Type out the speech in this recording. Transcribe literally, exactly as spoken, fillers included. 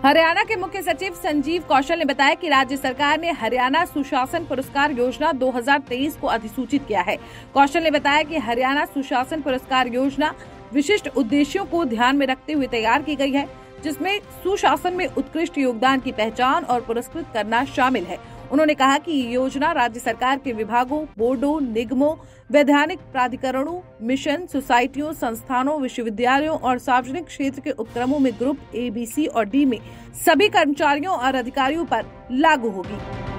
हरियाणा के मुख्य सचिव संजीव कौशल ने बताया कि राज्य सरकार ने हरियाणा सुशासन पुरस्कार योजना दो हज़ार तेईस को अधिसूचित किया है। कौशल ने बताया कि हरियाणा सुशासन पुरस्कार योजना विशिष्ट उद्देश्यों को ध्यान में रखते हुए तैयार की गई है, जिसमें सुशासन में उत्कृष्ट योगदान की पहचान और पुरस्कृत करना शामिल है। उन्होंने कहा कि ये योजना राज्य सरकार के विभागों, बोर्डों, निगमों, वैधानिक प्राधिकरणों, मिशन, सोसाइटियों, संस्थानों, विश्वविद्यालयों और सार्वजनिक क्षेत्र के उपक्रमों में ग्रुप ए, बी, सी और डी में सभी कर्मचारियों और अधिकारियों पर लागू होगी।